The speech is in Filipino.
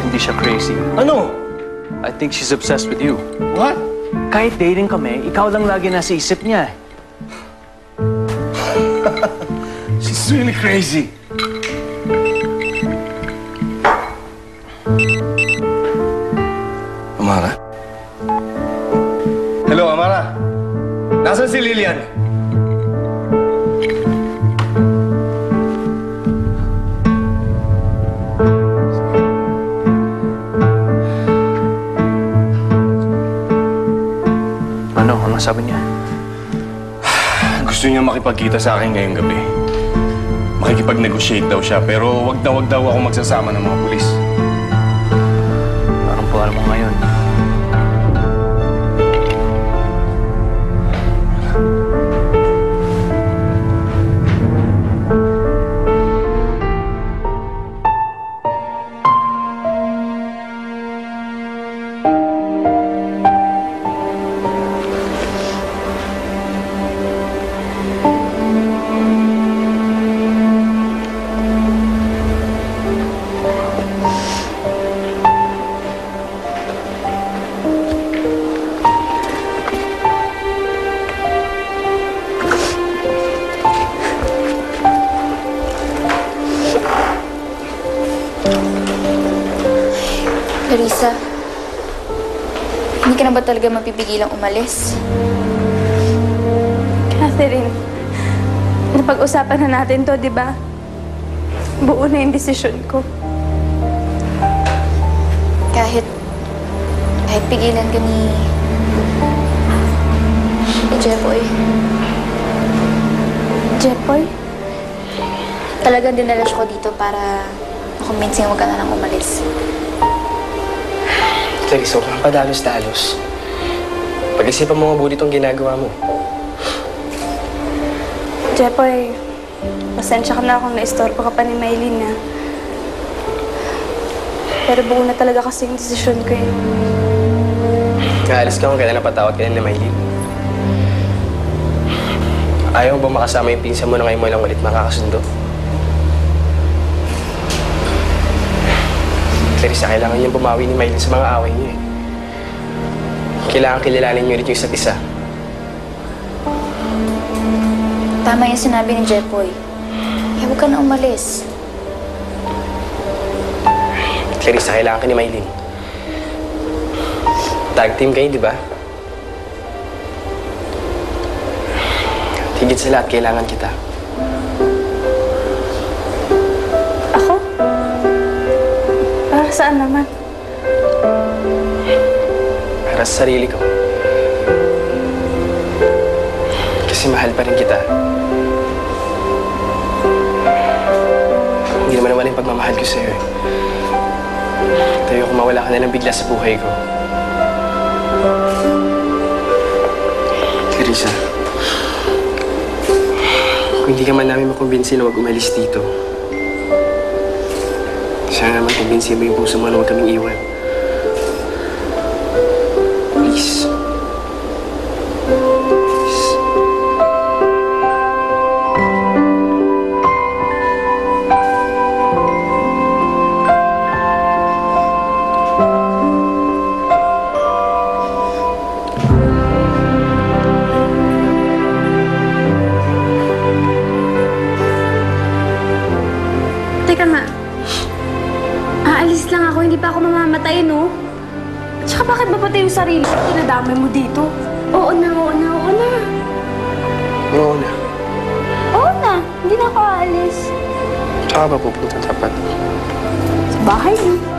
hindi siya crazy. Ano? I think she's obsessed with you. What? Kahit dating kami, ikaw lang lagi nasa isip niya. She's really crazy. Amara? Hello, Amara. Nasaan si Lilian? Ano sabi niya? Gusto niya makipagkita sa akin ngayong gabi. Makikipag-negotiate daw siya, pero wag daw ako magsasama ng mga pulis. Parang puwal mo ngayon. Clarissa, hindi ka na ba talaga mapipigilang umalis? Catherine, napag-usapan na natin to, di ba? Buo na yung desisyon ko. Kahit pigilan ka ni Jepoy. Jepoy? Talagang dinalas ko dito para makumbinsin mo ka na lang umalis. Clarissa, huwag kang padalos-dalos. Pag-isipan mo mabuti itong ginagawa mo. Jepoy, pasensya ka na kung na-istorbo ka pa ni Maylin, ha? Pero buo na talaga kasi yung desisyon ko, eh. Naalis ka kung kailan napatawad ka ni Maylin. Ayaw mo ba makasama yung pinsan mo na ngayon mo lang ulit makakasundo? Clarissa, kailangan niyang bumawi ni Maylin sa mga away niyo, eh. Kailangan kilalanin niyo ulit yung isa't isa. Tama yung sinabi ni Jepoy. Kaya huwag ka na umalis. Clarissa, kailangan ka ni Maylin. Tag team kayo, di ba? Higit sa lahat, kailangan kita. Ako? Para saan naman? Para sa sarili ko. Kasi mahal pa rin kita. Hindi naman nawala yung pagmamahal ko sa'yo, eh. Tayo kung mawala ka na lang bigla sa buhay ko. Clarissa, kung hindi ka man namin makumbinsi na huwag umalis dito, sana naman kumbinsi mo yung puso mo na huwag kaming iwan. Please. Please. Teka nga. Aalis lang ako, hindi pa ako mamamatay, no? Tsaka bakit mapatay yung sarili ko? Tinadamay mo dito. Oo na, oo na, oo na. Oo na. Oo na, hindi na ako aalis. Tsaka ba pupunta dapat? Sa bahay, eh.